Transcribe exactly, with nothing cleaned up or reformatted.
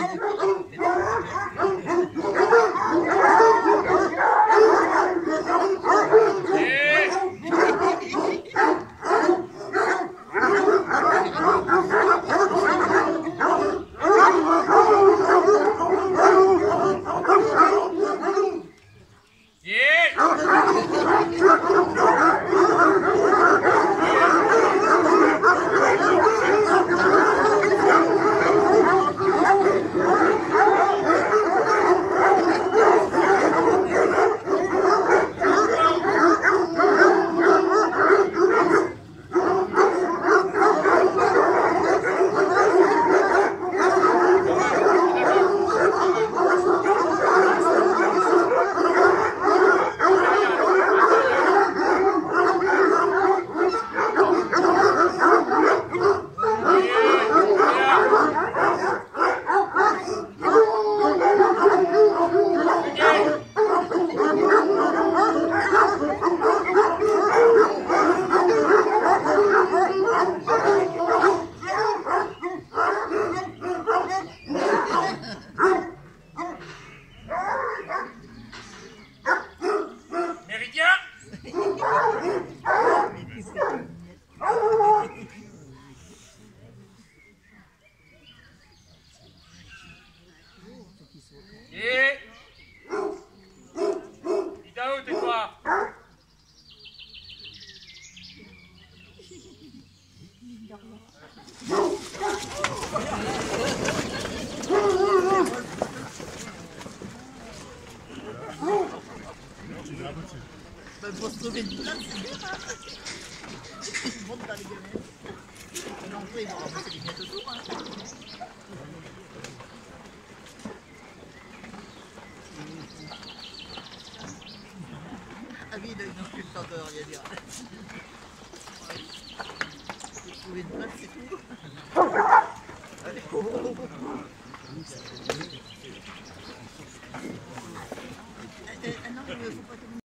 Et Idaho, t'es quoi? Bah, pour se trouver une place, c'est bien, hein. Ils montent dans les gamins. L'entrée, ils vont ramasser les miettes autour, hein. Ah oui, là, ils n'ont plus le temps de rien dire. Faut trouver une place, c'est tout. Allez, oh, oh, oh. Eh, eh, non, il faut pas